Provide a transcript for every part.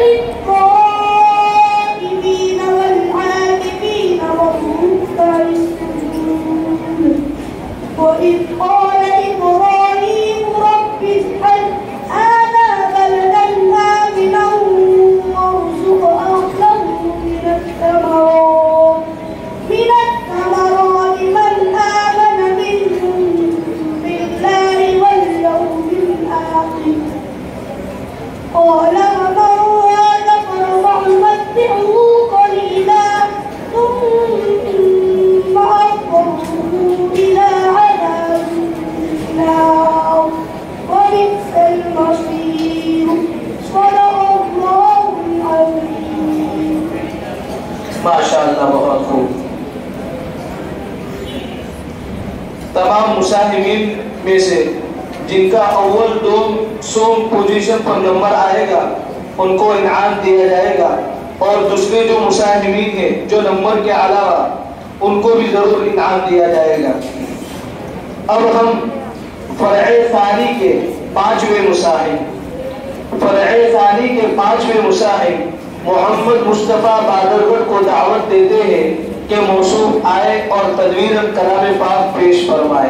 للطائفين والعاكفين والركع السجود. وإذ قال إبراهيم رب اجعل هذا بلدا آمنا وارزق أهله من الثمرات من من آمن منهم بالله واليوم الآخر. قال ومن كفر فأمتعه قليلا ثم أضطره إلى عذاب النار وبئس المصير. صدق الله العظيم. माशाअल्लाह, बहुत खूब। तमाम मुसाहिमीन में से जिनका अव्वल दो पोजीशन पर नंबर आएगा उनको इनाम दिया जाएगा, और दूसरे जो मुसाहिमीन हैं जो नंबर के अलावा उनको भी जरूर इनाम दिया जाएगा। अब हम फरए सानी के पांचवें मुसाहिम मोहम्मद मुस्तफ़ा बादरगढ़ को दावत देते हैं कि मौसूफ आए और तदवीर कलाम पाक पेश फरमाए।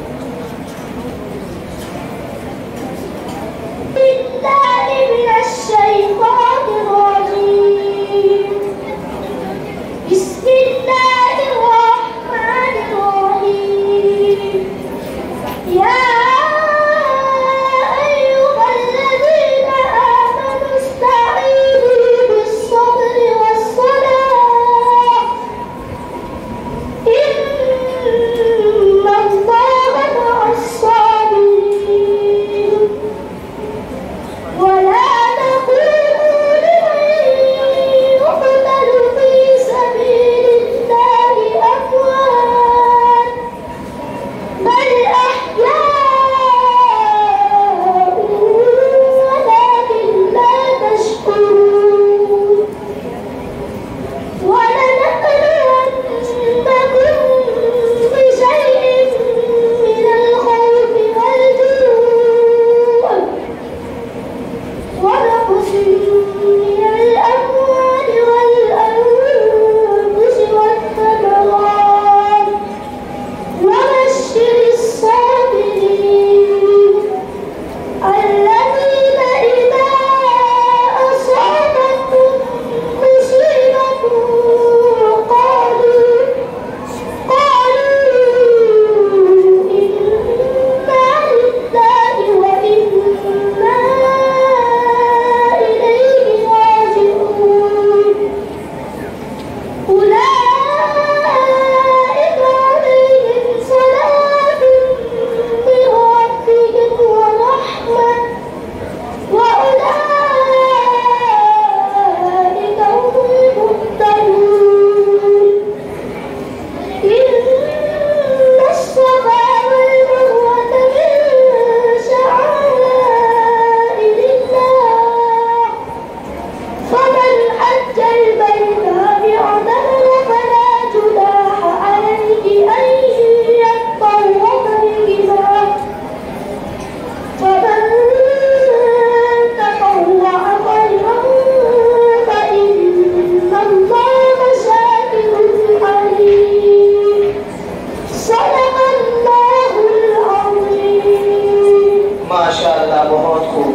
माशाअल्लाह, बहुत खूब।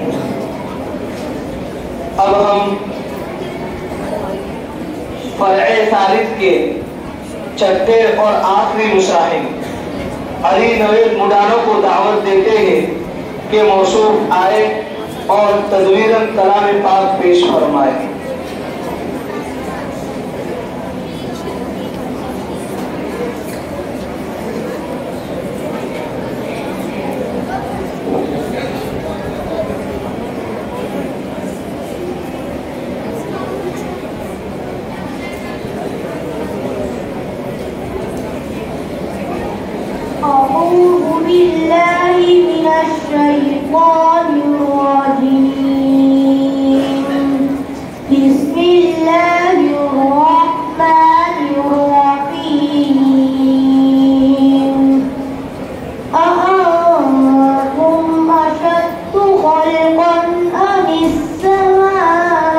अब हम फरए सालिस के छठे और आखिरी मुसाहिम अली नवेद मुडानो को दावत देते हैं कि मौसूफ आए और तदवीरन कलाम पाक पेश फरमाए। أعوذ بالله من الشيطان الرجيم. بسم الله الرحمن الرحيم. أأنتم أشد خلقا أم السماء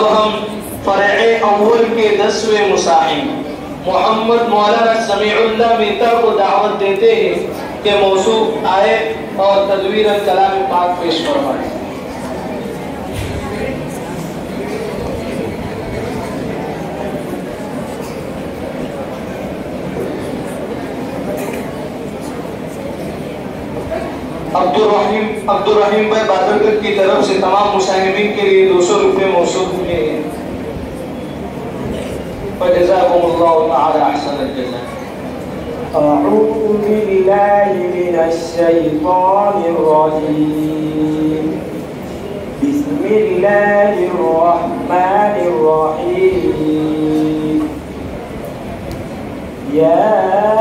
हम फ़रए अव्वल के 10वें मुसाहिम मोहम्मद मौलाना समीउल्लाह मीता को दावत देते हैं कि मौसू आए और तदवीर कलाम पाक पेश फरमाए। अब्दुल रहीम भाई बादरगढ़ की तरफ से तमाम मुसाहिबीन के लिए 200 रुपये मौसूल हुए हैं। फजज़ाकुमुल्लाहु तआला अहसनल जज़ा। أعوذ بالله من الشيطان الرجيم بسم الله الرحمن الرحيم يا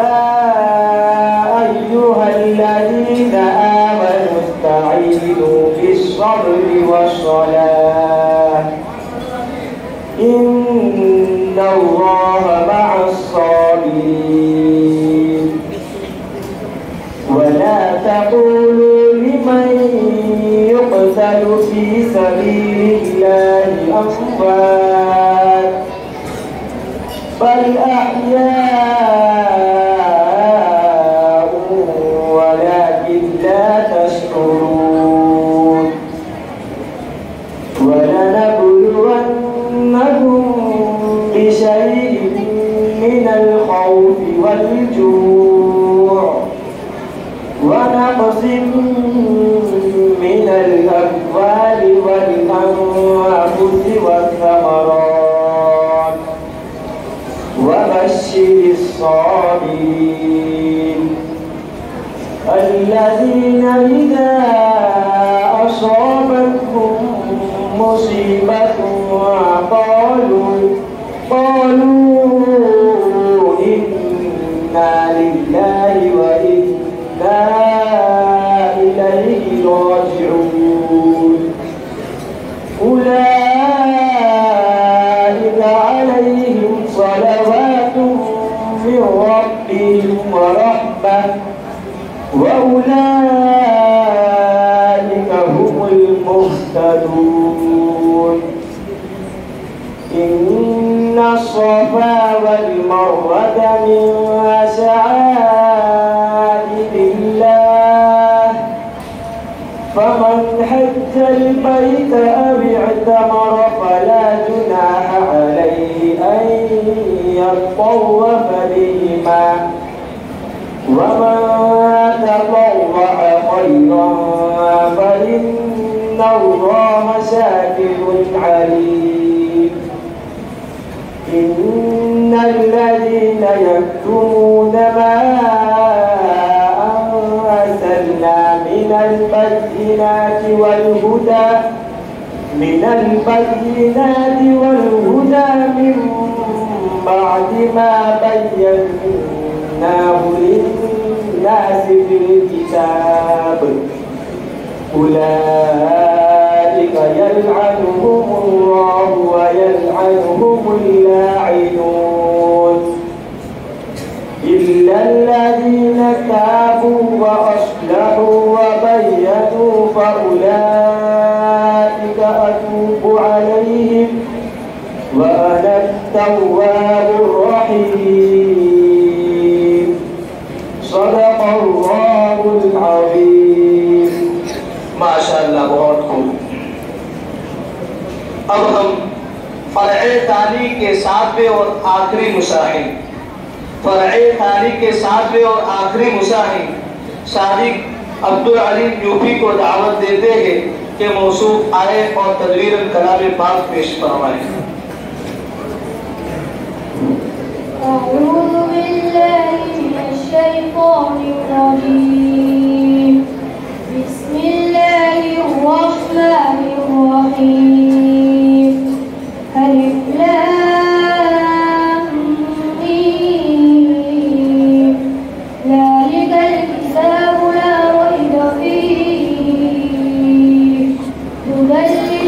أيها الذين آمنوا استعينوا بالصبر والصلاة إن الله مع الصابرين ولا تقولوا لمن يقتل في سبيل الله أموات بل أحياء ولكن لا تشعرون ولنبلونكم بشيء من الخوف والجوع ونقص من الأموال والأنفس والثمرات وبشر الصابرين الذين إذا أصابتهم مصيبة قالوا إنا لله وإنا إليه راجعون أولئك عليهم صلوات من ربهم ورحمة وأولئك هم المهتدون إن الصفا والمروة من شعائر الله فمن حج البيت أو اعتمر فلا جناح عليه أن يطوف بهما ومن تطوع خيرا فإن الله شاكر عليم إن الذين يكتمون ما أنزلنا من البينات والهدى من بعد ما بيناه للناس في الكتاب أولئك يلعنهم الله ويلعنهم اللاعنون إلا الذين تابوا وأصلحوا وبينوا فأولئك أتوب عليهم وأنا التواب الرحيم صدق الله العظيم माशाअल्लाह बहुत खूब। अब हम फ़रए तानी के 7वें और आखिरी मुसाहिम फ़रए तानी के 7वें और आखिरी मुसाहिम सादिक अब्दुल अलीम यूपी को दावत देते हैं कि मौसूफ आए और तदवीर कलाम पाक पेश फरमाए। أعوذ بالله من الشيطان الرجيم بسم الله الرحمن الرحيم ألف لام ميم ذلك الكتاب لا ريب فيه هدى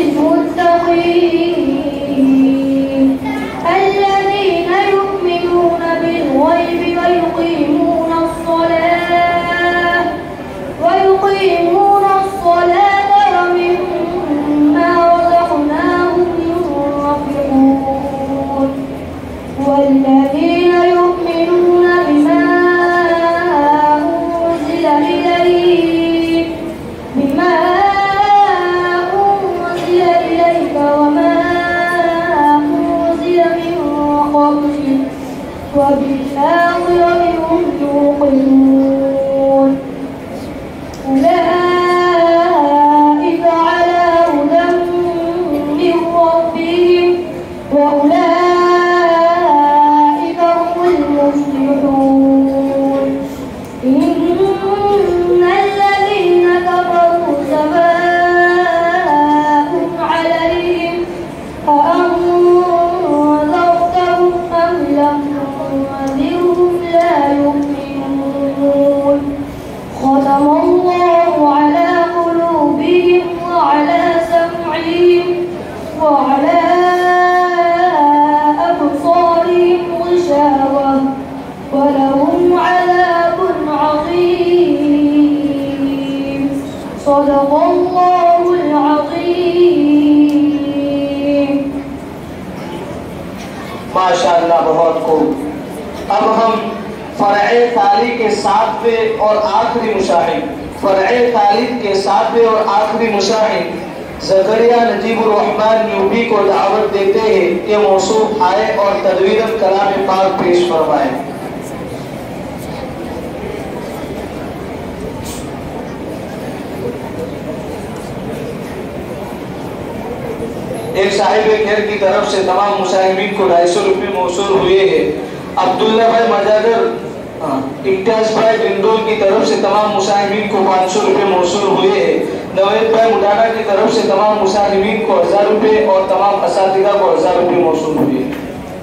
للمتقين الذين يؤمنون بالغيب ويقيمون الصلاة وبالآخرة هم يوقنون أولئك على هدى من ربهم وأولئك هم المفلحون إن الذين كفروا سواء عليهم أأنذرتهم أم لم تنذرهم لا يؤمنون ختم الله على قلوبهم وعلى سمعهم وعلى أبصارهم غشاوة ولهم عذاب عظيم صدق الله العظيم माशाअल्लाह बहुत खूब। अब हम फरए ताली के 7वें और आखिरी मुशाहिद, फरए ताली के 7वें और आखिरी मुशाहिद ज़करिया नजीबुर रहमान यूबी को दावत देते हैं कि मौसूफ आए और तदवीरन कलाम पाक पेश फरमाए। एक साहिब खैर की तरफ से तमाम मुसाहिबीन को 250 रुपये मौसूल हुए हैं। अब्दुल्ला भाई मजादर इम्तियाज भाई बिंदोल की तरफ से तमाम मुसाहिबीन को 500 रुपये मौसूल हुए हैं। नवेद भाई मुडाना की तरफ से तमाम मुसाहिबीन को 1000 रुपये और तमाम असातिज़ा को 1000 रुपये मौसूल हुए हैं।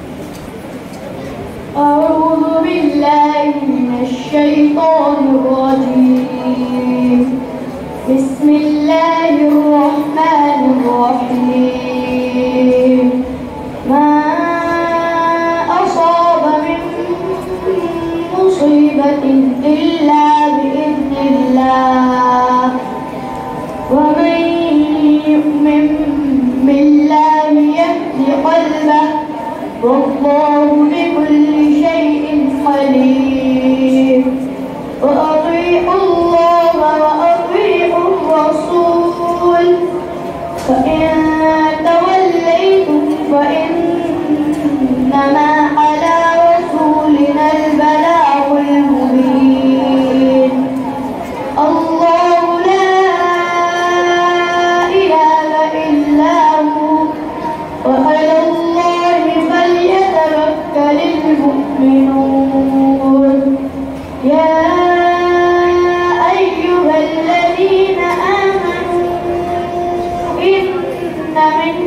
أعوذ بالله من الشيطان الرجيم بسم الله الرحمن الرحيم ما أصاب من مصيبة إلا بإذن الله ومن يؤمن بالله يهد قلبه والله بكل شيء عليم وأطيعوا الله وأطيعوا الرسول فإن توليتم فإنما على رسولنا البلاغ المبين الله لا إله إلا هو وعلى الله فليتوكل المؤمنون يا أيها الذين آمنوا إن من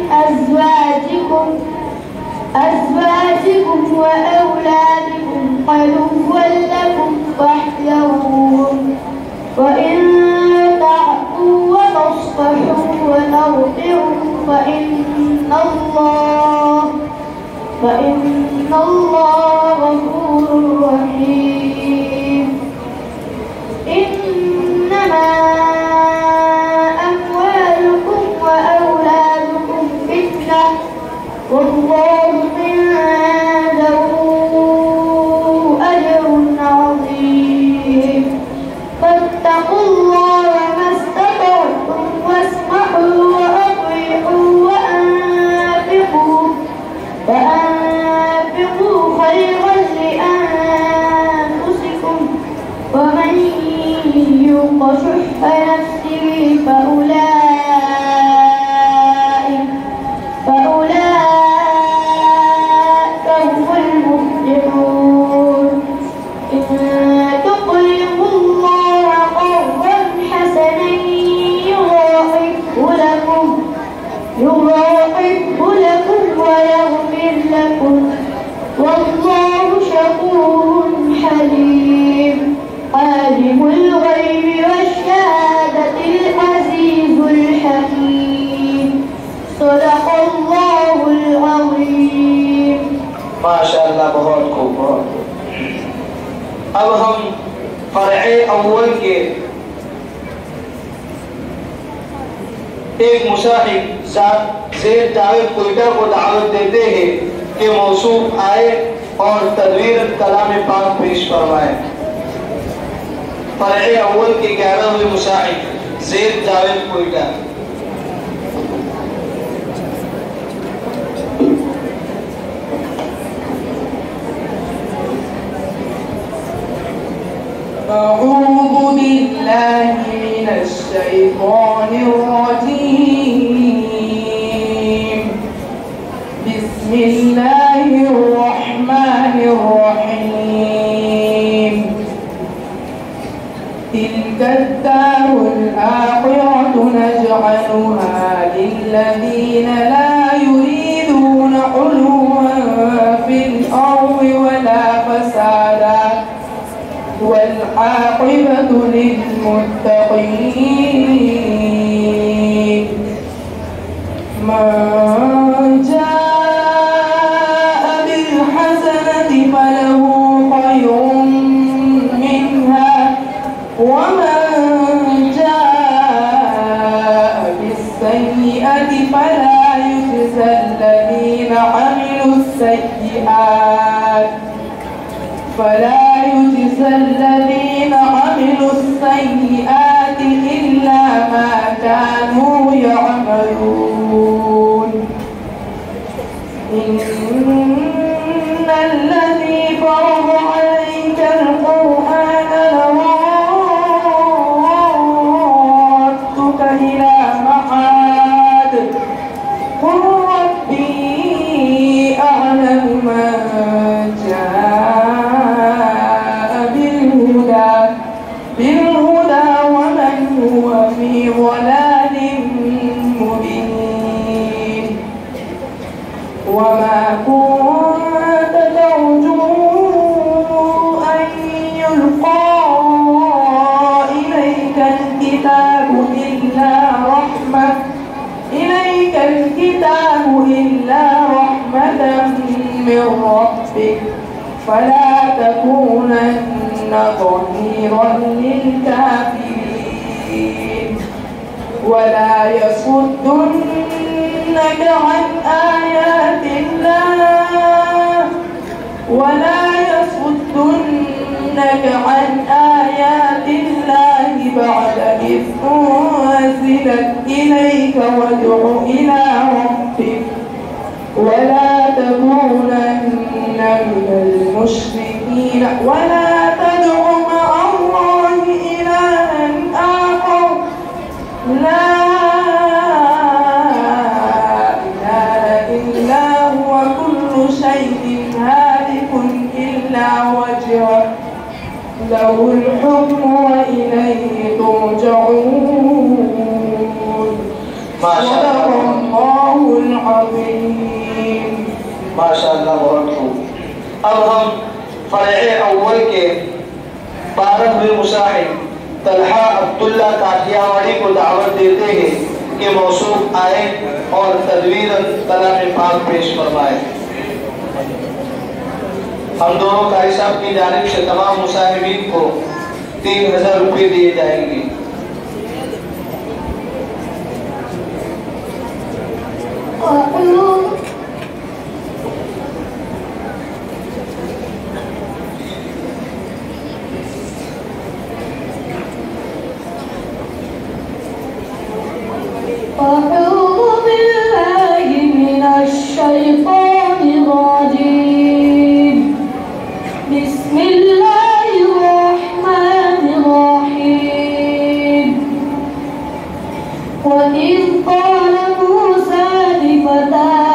أزواجكم وأولادكم عدوا لكم فاحذروهم وإن تعفوا وتصفحوا وتغفروا فإن الله غفور رحيم إنما أموالكم وأولادكم فتنة والله عنده أجر عظيم فاتقوا الله ما استطعتم واسمعوا وأطيعوا وأنفقوا خيرا لأنفسكم ومن يوق شح نفسه فأولئك هم المفلحون إن تقرضوا الله قرضا حسنا يضاعفه لكم ويغفر لكم والله شكور حليم عالم الغيب والشهادة العزيز الحكيم صدق الله العظيم माशाअल्लाह बहुत खूब बहुत। अब हम फरए अव्वल के एक मुशाहिद ज़ेर जावेद कोयटा को दावत देते हैं कि मौसूफ आए और तदवीर कलाम पाक पेश फरमाए। फरए अव्वल के 11वें मुशाहिद ज़ेर जावेद कोयटा। بالله من الشيطان الرجيم. بسم الله الرحمن الرحيم. تلك الدار الآخرة نجعلها للذين لا يريدون علوا في الأرض ولا فسادا والعاقبة للمتقين. من جاء بالحسنة فله خير منها ومن جاء بالسيئة فلا يجزى الذين عملوا السيئات إلا ما كانوا يعملون. إن الذي فرض عليك القرآن لرادك إلى معاد قل ربي أعلم من جاء بالهدى ومن هو في ضلال مبين. وما كنت ترجو أن يلقى إليك الكتاب إلا رحمة من ربك فلا تكونن ظهيرا للكافرين. ولا يصدنك عن آيات الله بعد إذ أنزلت إليك وادع إلى ربك ولا تكونن من المشركين. ولا تدع مع الله إلها آخر لا إله إلا هو كل شيء هالك إلا وجهه له الحكم وإليه ترجعون. صدق الله العظيم. माशाअल्लाह बहुत खूब। अब हम फरए अव्वल के 12वें मुसाहिब तलहा अब्दुल्ला काठियावाड़ी को दावत देते हैं कि मौसूफ आए और तदवीरन कलाम पाक पेश फरमाए। हम दोनों कारी साहब की जानिब से तमाम मुसाहिबीन को 3000 रुपये दिए जाएंगे। أعوذ بالله من الشيطان الرجيم. بسم الله الرحمن الرحيم. وإذ قال موسى لفتاه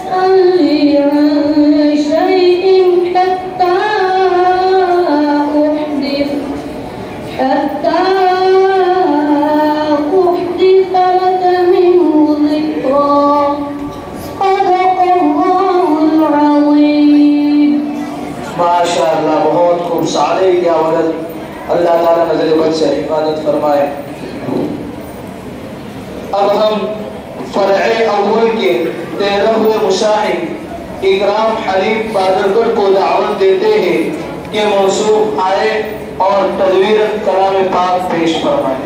تسألني عن شيء حتى أحدث لك منه ذكرا. صدق الله العظيم. माशाअल्लाह, बहुत खूब सारे क्या वरद अल्लाह ताला नजर बद से हिफाजत फरमाए। अब हम फरए अव्वल के 13वें मुशाहिद इकराम हलीम बादरगढ़ को दावत देते हैं कि मौसूफ आए और तदवीर कलाम पाक पेश फरमाए।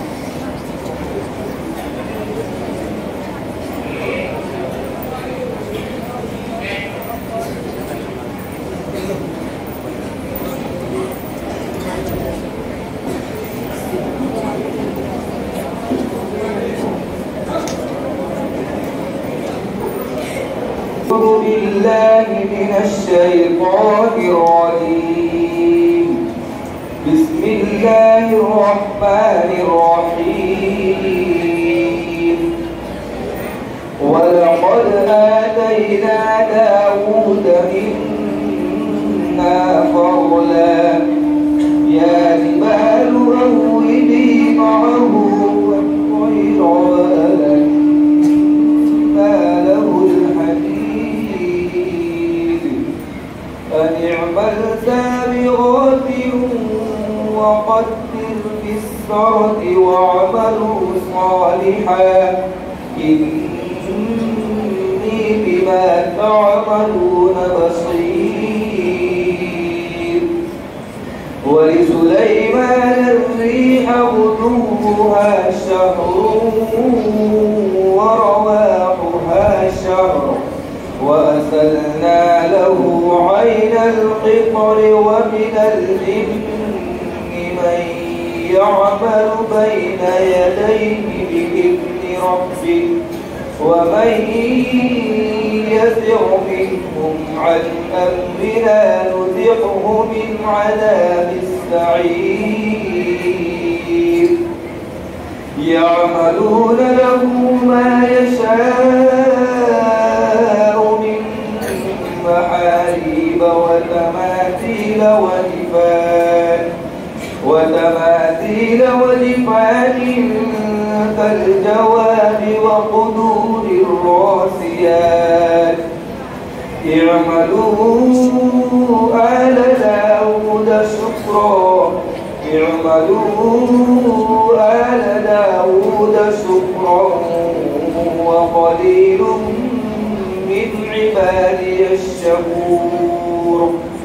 أعوذ بالله من الشيطان الرجيم. بسم الله الرحمن الرحيم. ولقد آتينا داود منا فضلا يا جبال أوبي معه والطير وألنا له أن اعمل سابغات وقدر في السرد واعملوا صالحا إني بما تعملون بصير. ولسليمان الريح غدوها شهر ورواحها شهر وأسلنا له عين القطر ومن الجن من يعمل بين يديه بإذن ربه ومن يزغ منهم عن أمرنا نذقه من عذاب السعير. يعملون له ما يشاء من محاريب وتماثيل وجفان كالجواب وقدور الراسيات. اعملوا آل داود شكرا وقليل من عبادي الشكور.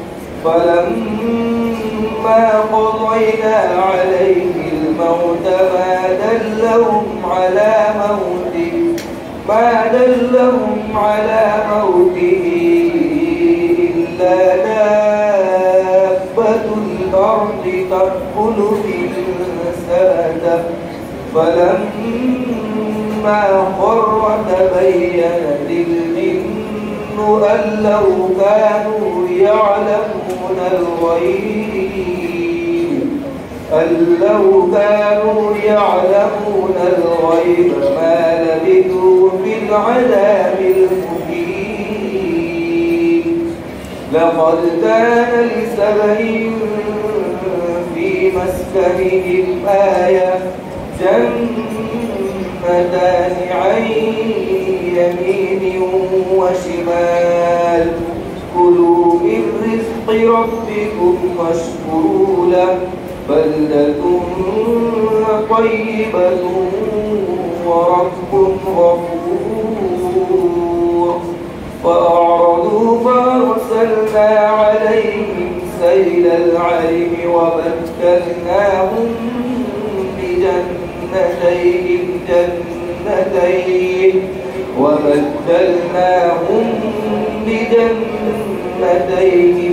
فلما قضينا عليه الموت ما دلهم على موته إلا دابة الأرض تأكل من سأته. فلما خر تبينت الجن أن لو كانوا يعلمون الغيب ما لبثوا في العذاب المهين. لقد كان لسبع في مسكنهم آية جنتان عن يمين وشمال كلوا من رزق ربكم واشكروا له بلدة طيبة ورب غفور. فأعرضوا فأرسلنا عليهم سيل العرم وبدلناهم بجنتين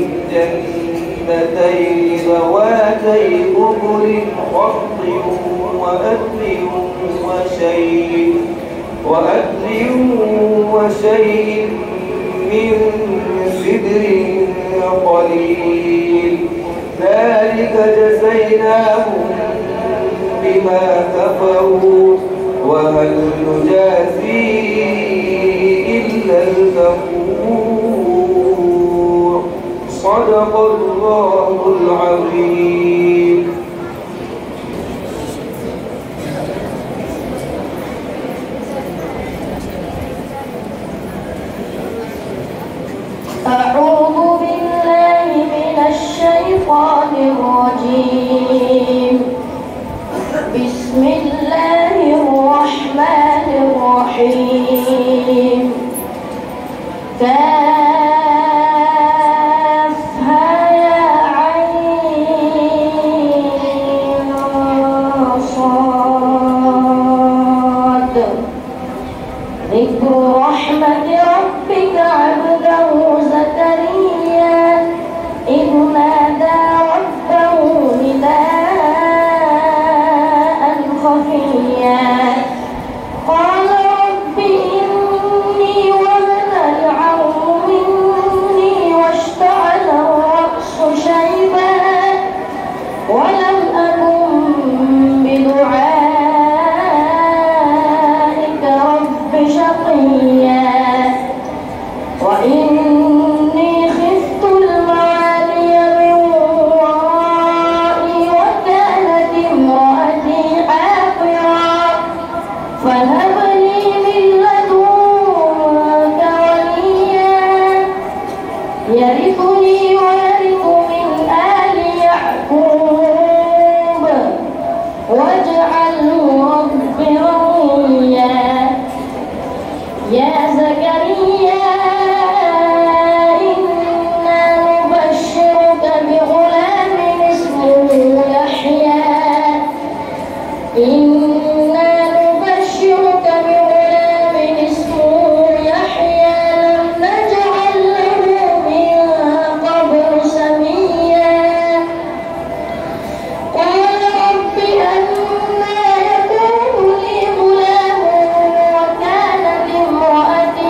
ذواتي أكل خضر وشيء من سدر قليل. ذلك جزيناهم بما كفروا وهل نجازي إلا الغفور. صدق الله العظيم. أعوذ بالله من الشيطان الرجيم. بسم الله الرحمن الرحيم. كافها يا عين صاد. ذكر رحمة ربك عبده زكريا إذ نادى ربه نداء خفيا قال رب إني وهن العظم مني واشتعل الرأس شيبا ولم أكن بدعائك رب شقيا وإني خفت الموالي من ورائي وكانت امرأتي عاقرا فهب لي من لدنك وليا يرثني ويرث من آل يعقوب واجعله رب رضيا. يا زكريا إنا نبشرك بغلام اسمه يحيى. إنا نبشرك بغلام اسمه يحيى لم نجعل له من قبل سميا. قال رب أنى يكون لي غلام وكانت امرأتي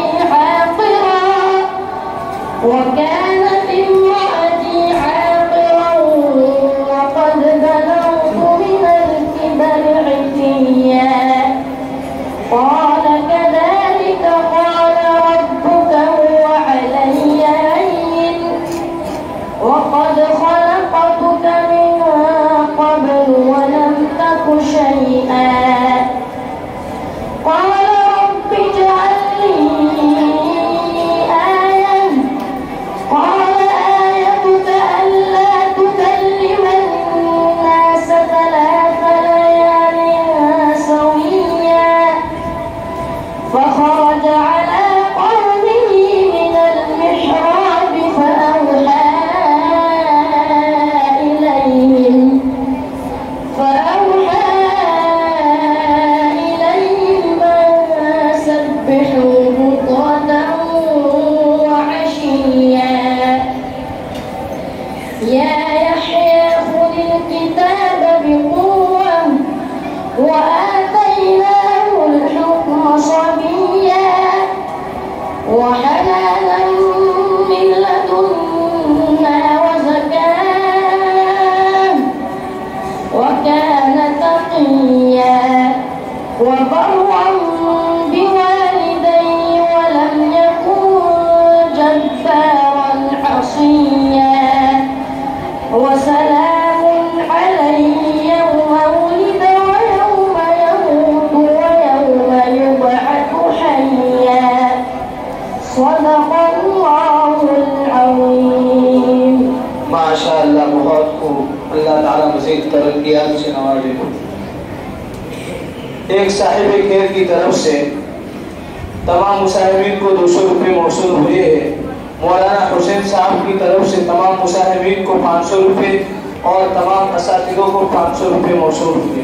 عاقرا وقد بلغت من الكبر عتيا. قال كذلك قال ربك هو علي هين وقد خلقتك من قبل ولم تك شيئا. قال رب اجعل لي آية. قال آيتك ألا تكلم الناس 3 ليال سويا. فخرج على قومه من المحراب فأوحى إليهم أن سبحوا بكرة وعشيا. يا يحيى خذ الكتاب بقوة وآتيناه الحكم صبيا وحنانا من لدنا وزكاة وكان تقيا وبرا بوالديه ولم يكن جبارا عصيا. وسلام عليه يوم ولد ويوم يموت ويوم يبعث حيا. صدق الله العظيم. माशाअल्लाह बहुत खूब। अल्लाह ताला मज़ीद तरक्कियात से नवाजे। एक साहिब खैर की तरफ से तमाम मुसाहिबीन को 200 रुपये मौसूल हुए हैं। मौलाना हुसैन साहब की तरफ से तमाम मुसाहिबीन को 500 रुपये और तमाम असातिज़ों को 500 रुपये मौसूल हुए।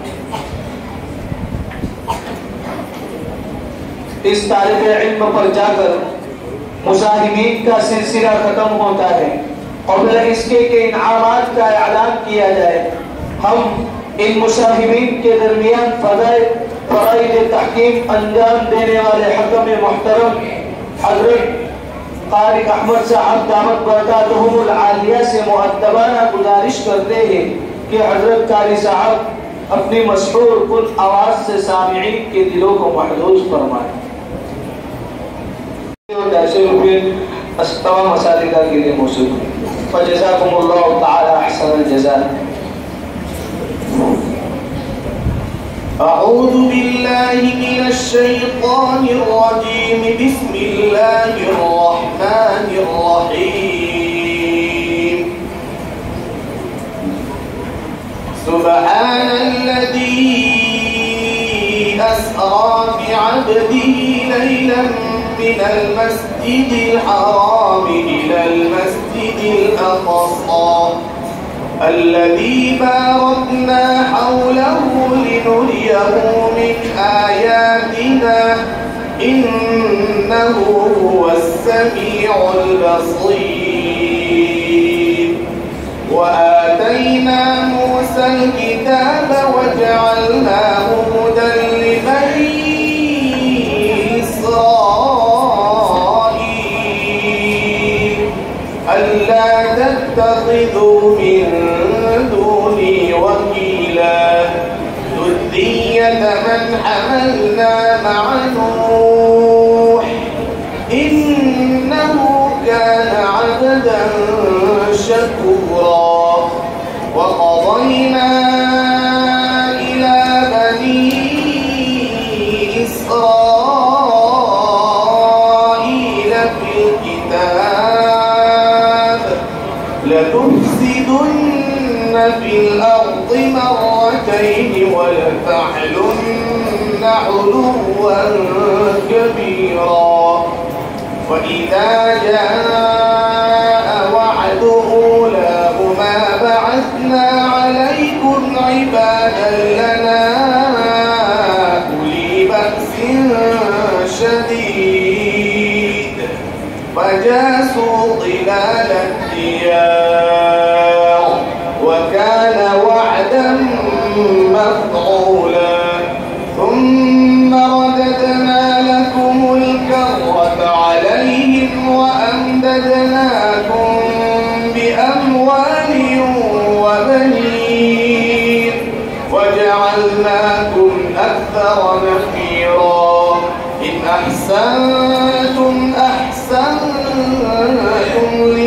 इस तालिब इल्म पर जाकर मुसाहिबीन का सिलसिला खत्म होता है। क़ब्ल इसके के इनामात का ऐलान किया जाए। हम इन मुसाहिबीन के दरमियान फ़राइज़ तहकीम अंजाम देने वाले हकम मोहतरम हज़रत क़ारी अहमद साहब दामत बरकातहुमुल आलिया से मुअद्दबाना गुजारिश करते हैं कि हज़रत क़ारी साहब अपनी मशहूर कुल आवाज़ से सामिईन के दिलों को महफूज फरमाएं। ऐसे रुपये तमाम मसालिका के लिए मौजूद हैं। फजज़ाकुमुल्लाहु तआला अहसनल जज़ा। أعوذ بالله من الشيطان الرجيم بسم الله الرحمن الرحيم سبحان الذي أسرى بعبده ليلا من المسجد الحرام إلى المسجد الأقصى الذي باركنا حوله لنريه من آياتنا إنه هو السميع البصير وآتينا موسى الكتاب وجعلناه هدى لبني إسرائيل ألا تتخذوا من دوني وكيلا ذرية من حملنا مع نوح إنه كان عبدا شكورا وقضينا إلى بني إسرائيل في الكتاب لتفسدن في الأرض مرتين ولتعلن علوا كبيرا وإذا جاء وعد أولاهما بعثنا عليكم عبادا لنا أولي بأس شديد فجاسوا خلال الديار وكان وعدا مفعولا ثم رددنا لكم الكرة عليهم وأمددناكم بأموال وبنين وجعلناكم أكثر نفيرا إن أحسنتم أحسنتم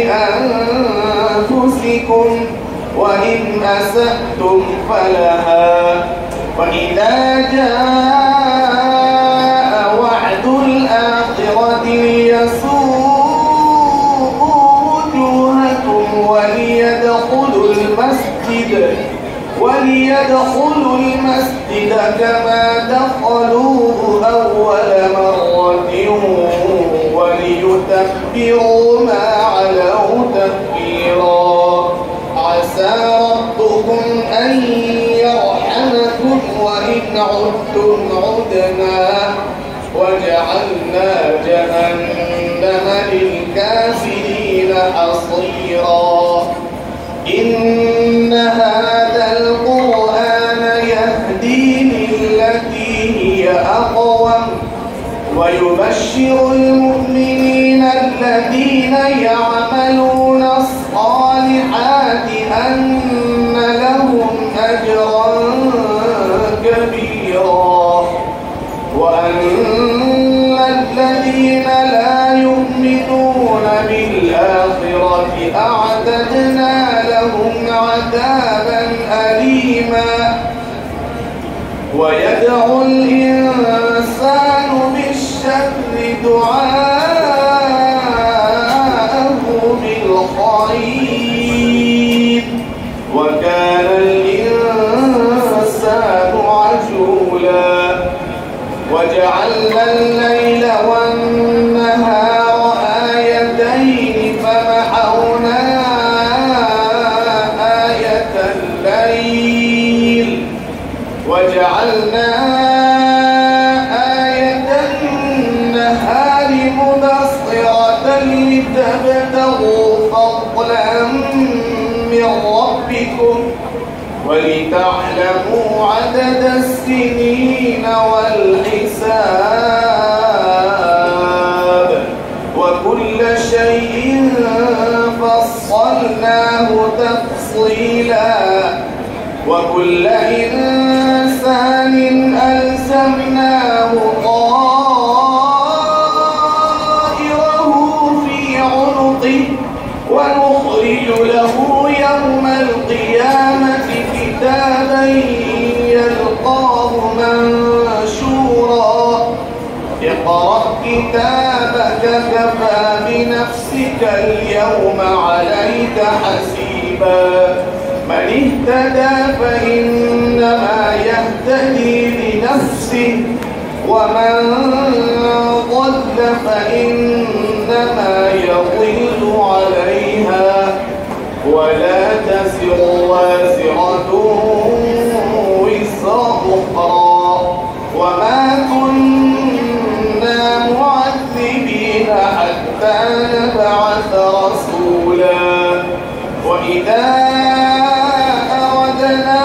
لأنفسكم وإن أسأتم فلها وإذا جاء وعد الآخرة ليسوءوا وجوهكم وليدخلوا المسجد كما دخلوه أول مرة وليتبروا ما علوا تكبيرا عسى ربكم أن يرحمكم وإن عدتم عدنا وجعلنا جهنم للكافرين حصيرا إن هذا القرآن يهدي للتي هي أقوم ويبشر المؤمنين الذين يعملون الصالحات أن لهم أجرا كبيرا وأن الذين لا يؤمنون بالآخرة أعتدنا لهم عذابا أليما ويدعو الإنسان بالشر دعاءه بالخير وكان الإنسان عجولا وجعلنا الليل والنهار آيتين فمحونا آية الليل وجعلنا آية النهار مبصرة لتبتغوا فضلا من ربكم ولتعلموا عدد السنين والحساب وكل شيء فصلناه تفصيلا وكل إنسان ألزمناه طائره كتابك كفى بنفسك اليوم عليك حسيبا من اهتدى فإنما يهتدي لنفسه ومن ضل فإنما يضل عليها ولا تزر وازرة وزر أخرى وما كنا معذبين حتى نبعث رسولا وإذا أردنا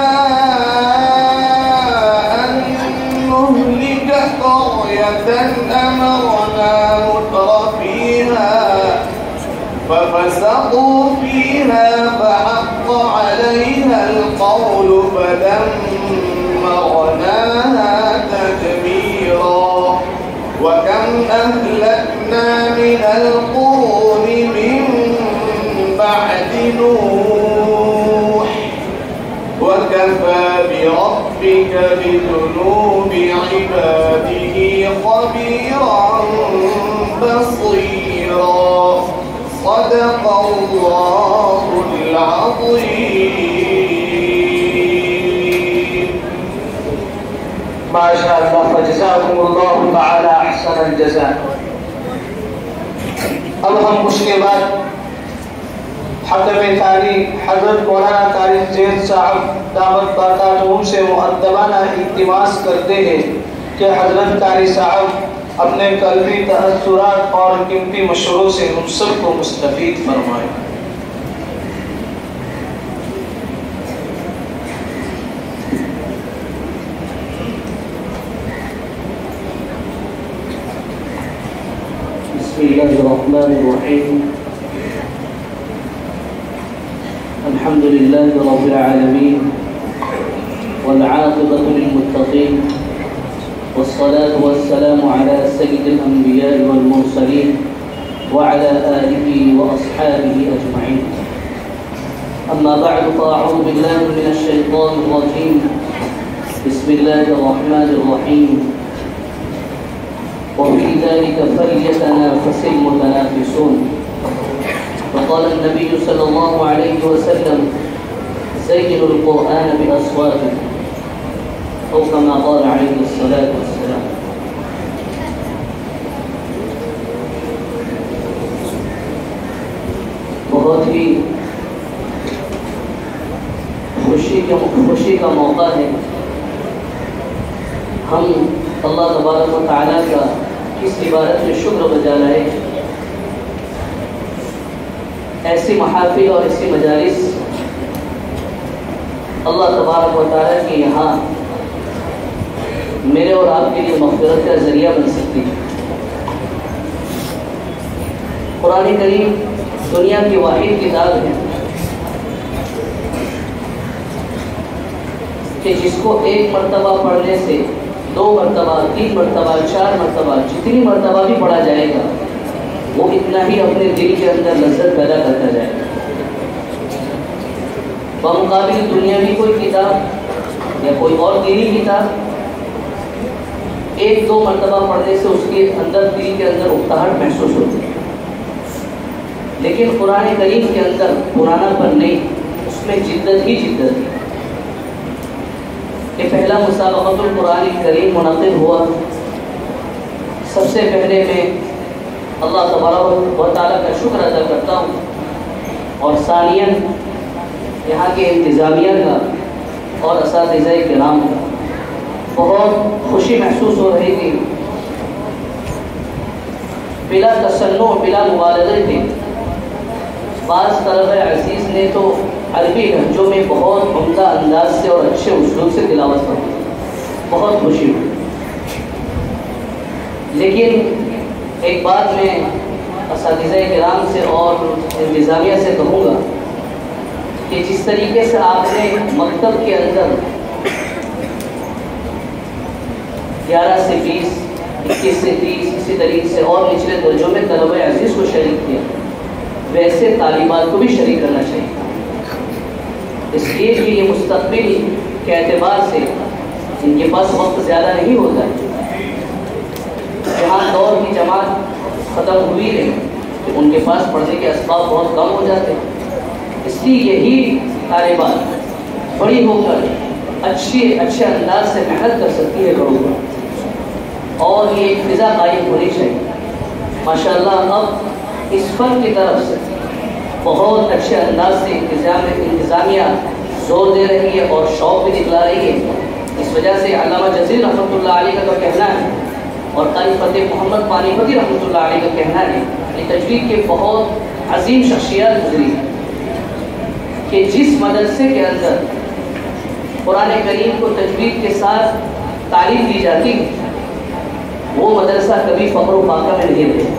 أن نهلك قرية أمرنا مترفيها ففسقوا فيها فحق عليها القول فدمرناها تدميرا وكم أهلكنا من القرون من بعد نوح وكفى بربك بذنوب عباده خبيرا بصيرا صدق الله العظيم. ما شاء الله فجزاكم الله تعالی احسن الجزاء. اب ہم اس کے بعد حکم ثانی حضرت مولانا طارق زید صاحب دامت برکاتہم سے مؤدبانہ التماس کرتے ہیں کہ حضرت قاری صاحب اپنے قلبی تأثرات اور قیمتی مشوروں سے ہم سب کو مستفید فرمائیں. بسم الله الرحمن الرحيم الحمد لله رب العالمين والعاقبة للمتقين والصلاة والسلام على سيد الأنبياء والمرسلين وعلى آله وأصحابه أجمعين. أما بعد فأعوذ بالله من الشيطان الرجيم بسم الله الرحمن الرحيم وفي ذلك فليتنافس المتنافسون. وقال النبي صلى الله عليه وسلم زينوا القرآن بأصواتكم أو كما قال عليه الصلاة والسلام. بہت ہی خوشی کا موقع ہے. ہم اللہ تبارک و تعالیٰ کا اس عبادت میں شکر بجا رہے ہیں. ایسی محافل اور ایسی مجالس اللہ تبارک و تعالیٰ کے یہاں میرے اور آپ کے لیے مغفرت کا ذریعہ بن سکتی ہے. قرآن کریم دنیا کی واحد کتاب ہے کہ جس کو ایک مرتبہ پڑھنے سے 2 مرتبہ 3 مرتبہ 4 مرتبہ جتنی مرتبہ بھی پڑھا جائے گا وہ اتنا ہی اپنے دل کے اندر لذت پیدا کرتا جائے گا. بمقابل دنیاوی کوئی کتاب یا کوئی اور دینی کتاب 1-2 مرتبہ پڑھنے سے اس کے اندر دل کے اندر اکتاہٹ محسوس ہوتی ہے. لیکن قرآن کریم کے اندر پرانا پن نہیں، اس میں جدت ہی جدت ہے. کہ پہلا مسابقۃ القرآن کریم منعقد ہوا، سب سے پہلے میں اللہ تبارک و تعالیٰ کا شکر ادا کرتا ہوں اور ثانیاً یہاں کے انتظامیہ کا اور اساتذہ کرام کا. بہت خوشی محسوس ہو رہی تھی. بلا تصنع بلا مبالغے تھے. بعض طلبہ عزیز نے تو عربی لہجوں میں بہت عمدہ انداز سے اور اچھے اسلوب سے تلاوت پڑھی. بہت خوشی ہوئی. لیکن ایک بات میں اساتذہ کرام سے اور انتظامیہ سے کہوں گا کہ جس طریقے سے آپ نے مکتب کے اندر 11 سے 20 21 سے 30 اسی طریقے سے اور نچلے درجوں میں طلبہ عزیز کو شریک کیا، ویسے طالبات کو بھی شریک کرنا چاہیے. اس لیے کہ یہ مستقبل کے اعتبار سے ان کے پاس وقت زیادہ نہیں ہوتا ہے. جہاں دور کی جماعت ختم ہوئی ہے کہ ان کے پاس پڑھنے کے اسباب بہت کم ہو جاتے ہیں، اس لیے یہی طالبات بڑی ہو کر اچھے انداز سے محنت کر سکتی ہے گھروں پر، اور یہ ایک فضا قائم ہونی چاہیے۔ ماشاءاللہ اب اس فن کی طرف سے بہت اچھے انداز سے انتظامیہ زور دے رہی ہے اور شوق بھی دکھلا رہی ہے۔ اس وجہ سے علامہ جزیر رحمۃ اللہ علیہ کا کہنا ہے اور قاری فتح محمد پانی پتی رحمۃ اللہ علیہ کا کہنا ہے کہ تجوید کے بہت عظیم شخصیات گزری کہ جس مدرسے کے اندر قرآن کریم کو تجوید کے ساتھ تعلیم دی جاتی وہ مدرسہ کبھی فقر و فاقہ میں نہیں رہے،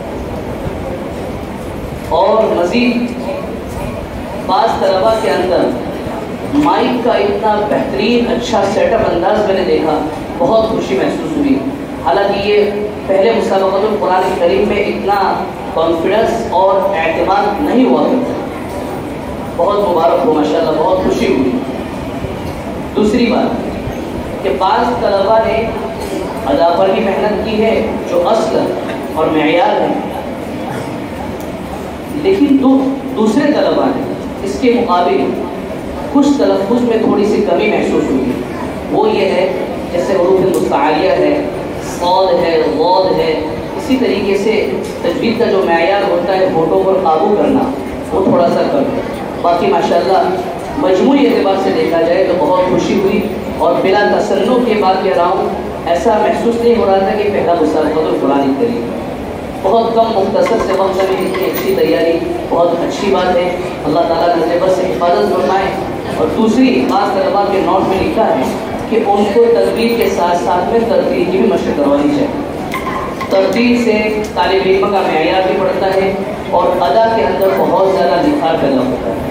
اور مزید بعض طلباء کے اندر مائک کا اتنا بہترین اچھا سیٹ اپ انداز میں نے دیکھا، بہت خوشی محسوس ہوئی۔ حالانکہ یہ پہلے مسابقۃ القرآن کریم میں اتنا کانفیڈنس اور اعتماد نہیں ہوا کرتا۔ بہت مبارک ہو ماشاءاللہ، بہت خوشی ہوئی۔ دوسری بات کہ بعض طلباء نے ادا پر بھی محنت کی ہے جو اصل اور معیار ہے، لیکن دوسرے طلباء نے اس کے مقابل کچھ تلفظ میں تھوڑی سی کمی محسوس ہوئی۔ وہ یہ ہے جیسے حروف مستعالیہ ہے، صاد ہے، غاد ہے، اسی طریقے سے تجوید کا جو معیار ہوتا ہے ہونٹوں پر قابو کرنا وہ تھوڑا سا کم ہے۔ باقی ماشاءاللہ مجموعی اعتبار سے دیکھا جائے تو بہت خوشی ہوئی، اور بلا تصنع کے بعد کہہ رہا ہوں ایسا محسوس نہیں ہو رہا تھا کہ پہلا مسابقۃ القرآن کریم، بہت کم مختصر سے وقت میں اتنی اچھی تیاری بہت اچھی بات ہے۔ اللہ تعالیٰ نصیبت سے حفاظت فرمائے۔ اور دوسری بعض طلباء کے نوٹ میں لکھا ہے کہ ان کو ترتیب کے ساتھ ساتھ میں ترتیب کی بھی مشق کروانی چاہیے۔ ترتیب سے طالب علم کا معیار بھی بڑھتا ہے اور ادا کے اندر بہت زیادہ نکھار پیدا ہوتا ہے۔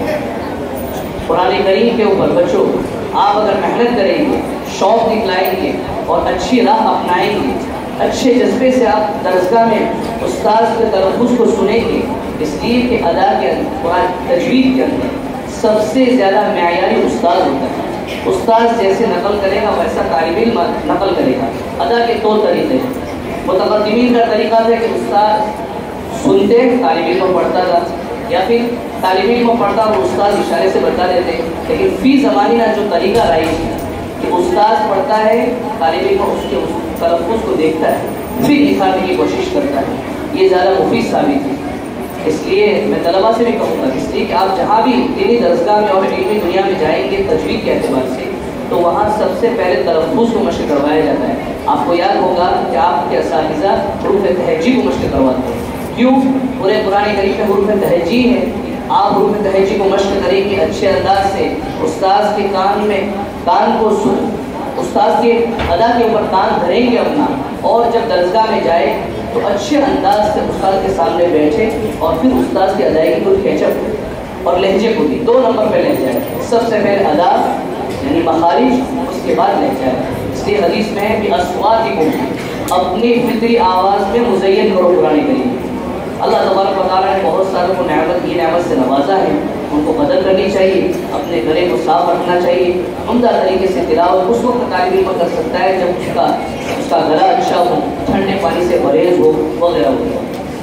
قرآن کریم کے اوپر بچوں آپ اگر محنت کریں گے، شوق دکھلائیں گے اور اچھی راہ اپنائیں گے، اچھے جذبے سے آپ درسگاہ میں استاذ کے تلفظ کو سنیں گے، اس لیے کہ ادا کے اندر قرآن تجوید کے اندر سب سے زیادہ معیاری استاذ ہوتا ہے۔ استاذ جیسے نقل کرے گا ویسا طالب علم نقل کرے گا۔ ادا کے دو طریقے ہیں، متقدمین کا طریقہ تھا کہ استاذ سنتے طالب علم پڑھتا تھا، یا پھر طالب علم پڑھتا اور استاذ اشارے سے بتا دیتے، لیکن فی زمانہ جو طریقہ رائج ہے کہ استاذ پڑھتا ہے، طالب علم اس کے تلفظ کو دیکھتا ہے پھر نکھارنے کی کوشش کرتا ہے، یہ زیادہ مفید ثابت ہے۔ اس لیے میں طلباء سے بھی کہوں گا اس لیے کہ آپ جہاں بھی دینی درسگاہ میں اور علمی دنیا میں جائیں گے تجوید کے اعتبار سے تو وہاں سب سے پہلے تلفظ کو مشق کروایا جاتا ہے۔ آپ کو یاد ہوگا کہ آپ کے اساتذہ حروف تہجی کو مشق کرواتے ہیں، کیوں؟ پورے قرآن کریم میں حروف تہجی ہے، آپ حروف تہجی کو مشق کریں گے اچھے انداز سے، استاذ کے کان کو استاذ کے ادا کے اوپر کان دھریں گے اپنا، اور جب درسگاہ میں جائے تو اچھے انداز سے استاد کے سامنے بیٹھے اور پھر استاد کی ادائیگی کو کیچپ اور لہجے کو بھی 2 نمبر پہ لہجہ ہے، سب سے پہلے ادا یعنی مخارج، اس کے بعد لہجہ ہے۔ اس لیے حدیث میں ہے کہ اصواتکم، اپنی فطری آواز میں مزین کرو قرآن کریم۔ اللہ تبارک و تعالیٰ نے بہت ساروں کو نعمت سے نوازا ہے، ان کو قدر کرنی چاہیے، اپنے گلے کو صاف رکھنا چاہیے۔ عمدہ طریقے سے تلاوت اس وقت طالب علم کر سکتا ہے جب اس کا گلا اچھا ہو، ٹھنڈے پانی سے پرہیز ہو وغیرہ وغیرہ۔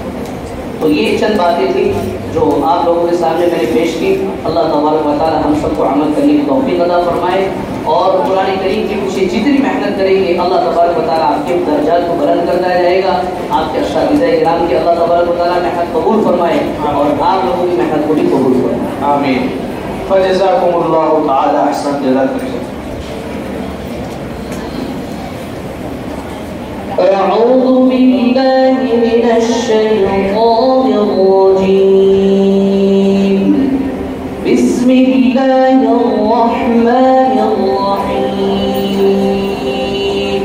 تو یہ چند باتیں تھیں جو آپ لوگوں کے سامنے میں نے پیش کی۔ اللہ تبارک و تعالیٰ ہم سب کو عمل کرنے کی توفیق عطا فرمائے، اور قرآن کریم کے پیچھے جتنی محنت کریں گے اللہ تبارک و تعالیٰ آپ کے درجات کو بلند کرتا جائے گا۔ آپ کے اساتذہ کرام کی اللہ تبارک و تعالیٰ محنت قبول فرمائے اور آپ لوگوں کی محنت کو بھی قبول فرمائے، آمین۔ فجزاکم اللہ تعالی احسن جزاک۔ أعوذ بالله من الشيطان الرجيم، بسم الله الرحمن الرحيم،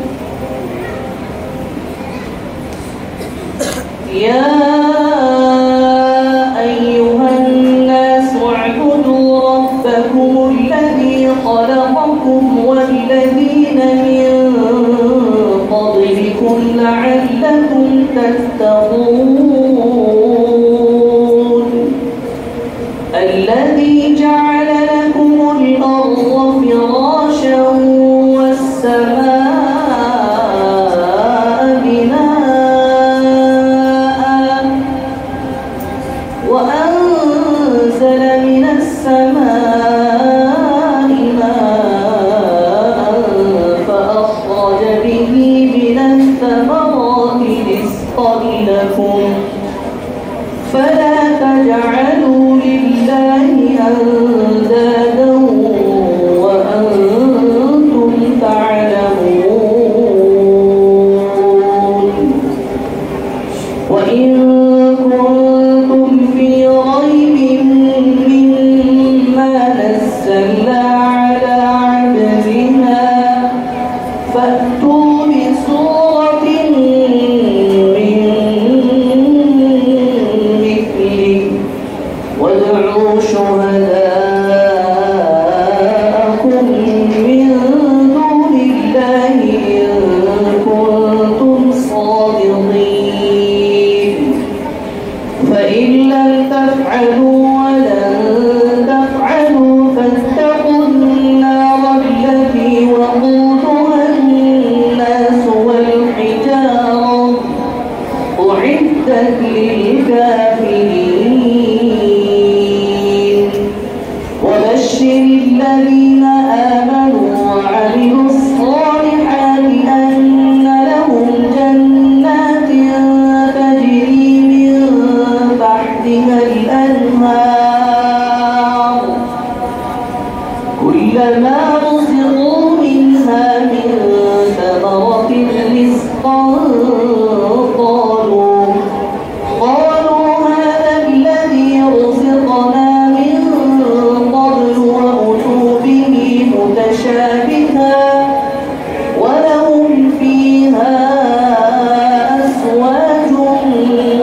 يا أيها الناس اعبدوا ربكم الذي خلقكم والذين من قبلكم لعلكم تتقون فلا تجعلوا لله أندادا وأنتم تعلمون وإن كنتم في ريب مما نزلنا على عبدنا فأتوا بسورة من مثله وادعوا شهداءكم من دون الله إن كنتم صادقين فإن لم تفعلوا ولن تفعلوا فاتقوا النار التي وقودها الناس والحجارة أعدت للكافرين وبشر الذين آمنوا وعملوا الصالحات أن لهم جنات تجري من تحتها الأنهار كلما رزقوا منها من ثمرة رزقا قالوا هذا الذي رزقنا من قبل وأتوا به متشابها ولهم فيها أزواج